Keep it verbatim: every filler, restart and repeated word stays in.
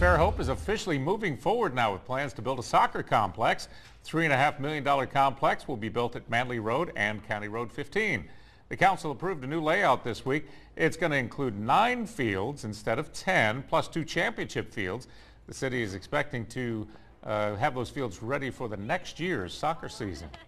Fairhope is officially moving forward now with plans to build a soccer complex. Three and a half million dollar complex will be built at Manley Road and County Road fifteen. The council approved a new layout this week. It's going to include nine fields instead of ten, plus two championship fields. The city is expecting to uh, have those fields ready for the next year's soccer season.